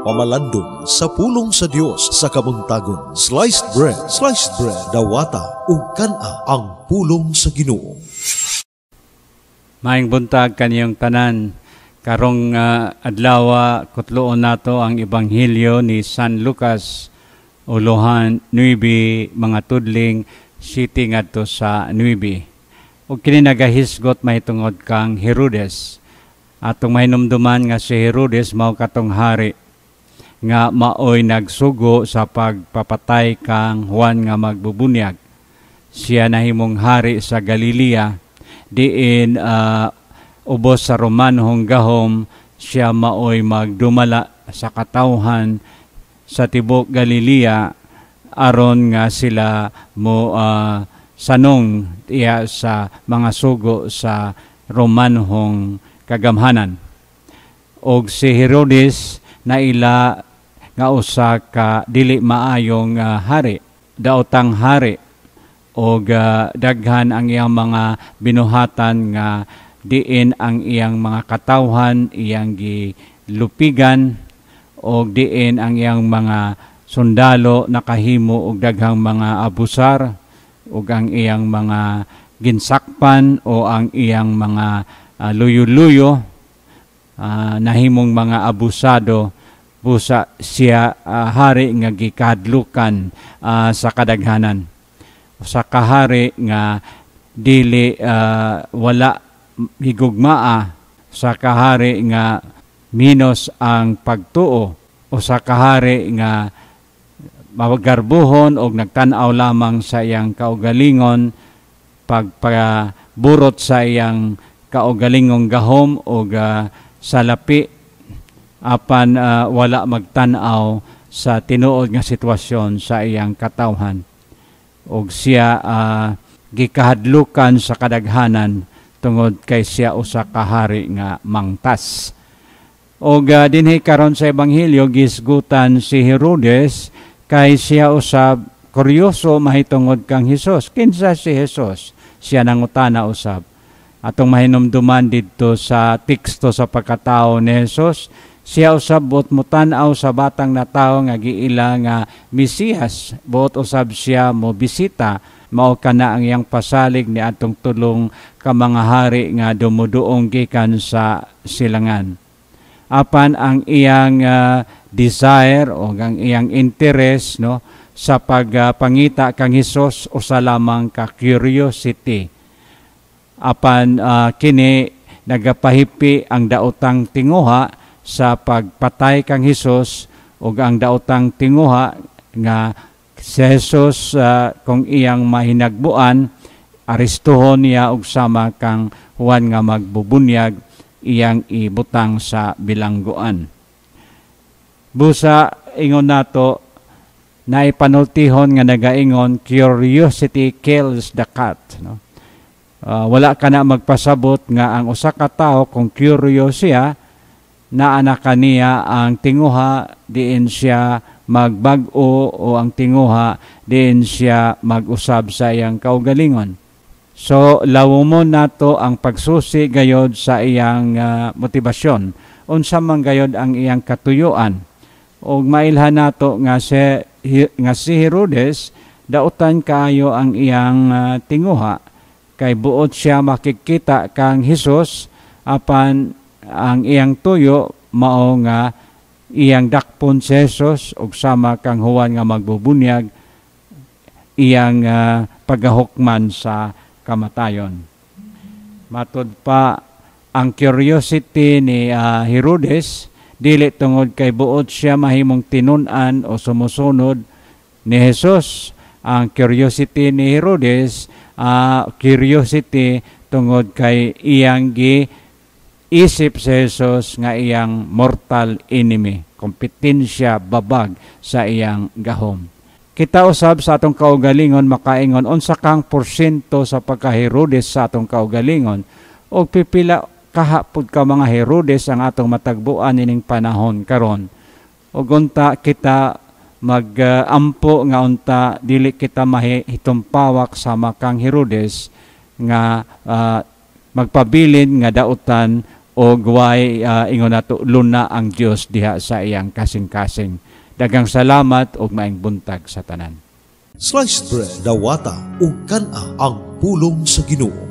pamalandong sa pulong sa Dios sa kamuntagon. Sliced bread, dawata ug kana ang pulong sa Ginoo. Maayong buntag kaniyong tanan. Karong adlaw kutloon nato ang Ebanghelyo ni San Lucas, ulohan 9 mga tudling city ngadto sa 9. Ug kini nagahisgot mahitungod kang Herodes. Atong mahinumduman nga si Herodes mao katong hari nga maoy nagsugo sa pagpapatay kang Juan nga magbubunyag. Siya nahimong hari sa Galilea, diin ubos sa Romanhong gahom, siya maoy magdumala sa katawhan sa tibok Galilea aron nga sila mo sanong iya sa mga sugo sa Romanhong kagamhanan. Og si Herodes naila nga usa ka dili maayong hari, daotang hari, og daghan ang iyang mga binuhatan nga diin ang iyang mga katawhan iyang gilupigan, og diin ang iyang mga sundalo nakahimo og daghang mga abusar, ug ang iyang mga ginsakpan o ang iyang mga luyo-luyo, nahimong mga abusado, busa siya hari nga gikadlukan sa kadaghanan. Sa kahari nga dili wala higugmaa, sa kahari nga minos ang pagtuo, o sa kahari nga magarbuhon og nagtan-aw lamang sa iyang kaugalingon, pagpaburot sa iyang kaugalingong gahom o salapi, apan wala magtan-aw sa tinuod nga sitwasyon sa iyang katawhan. Og siya gikahadlukan sa kadaghanan tungod kay siya usa ka hari nga mangtas. Og dinhi karon sa Ebanghelyo gisgutan si Herodes kay siya usab kuryoso mahitungod kang Hesus. Kinsa si Hesus? Siya nangutana usab. Atong mahinumduman didto sa teksto sa pagkatao ni Hesus, siya usab buot mutanaw sa batang na tawo nga giila nga Mesiyas. Buot usab siya mo bisita, mao kana ang iyang pasalig ni atong tulong ka mga hari nga dumuduong gikan sa silangan. Apan ang iyang desire o ang iyang interest sa pagpangita kang Hesus usa lamang ka curiosity. Apan kini nagapahipi ang daotang tinguha sa pagpatay kang Hesus, ug ang daotang tinguha nga si Hesus kung iyang mahinagbuan, aristuhon niya og sama kang Juan nga magbubunyag, iyang ibutang sa bilangguan. Busa ingon nato na ipanultihon nga nagaingon, curiosity kills the cat. Wala ka na magpasabot nga ang usa ka tawo kung curious siya, naana kaniya ang tinguha, diin siya magbag-o, o ang tinguha diin siya mag-usab sa iyang kaugalingon. So, lawomon nato ang pagsusi gayod sa iyang motibasyon. Unsa man gayod ang iyang katuyuan. O mailhan nato nga si Herodes, dautan kaayo ang iyang tinguha. Kay buot siya makikita kang Hesus, apan ang iyang tuyo mao nga iyang dakpon si Hesus, og sama kang Juan nga magbubunyag, iyang pagahukman sa kamatayon. Matod pa, ang curiosity ni Herodes, dili tungod kay buot siya mahimong tinun-an o sumusunod ni Hesus. Ang curiosity ni Herodes, curiosity tungod kay iyang isip si Hesus nga iyang mortal enemy, kompetensya, babag sa iyang gahom. Kita usab sa atong kaugalingon makaingon unsa kang porsyento sa pagka-Herodes sa atong kaugalingon, o pipila kahapod ka mga Herodes ang atong matagbuan ining panahon karon. Ug unta kita mag-ampo nga unta dili kita mahitumpawak sama kang Herodes nga magpabilin nga dautan o guway ingon nato luna ang Dios diha sa iyang kasing-kasing. Daghang salamat ug maayong buntag sa tanan. Sliced Bread Dawata ug kana ang pulong sa Ginoo.